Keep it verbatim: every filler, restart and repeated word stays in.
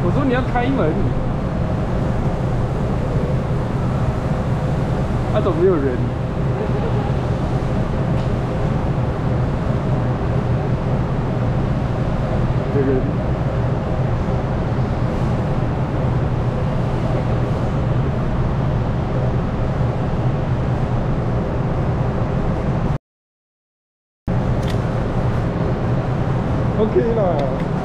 我说你要开门，啊，怎么没有人？有人。OK 啦。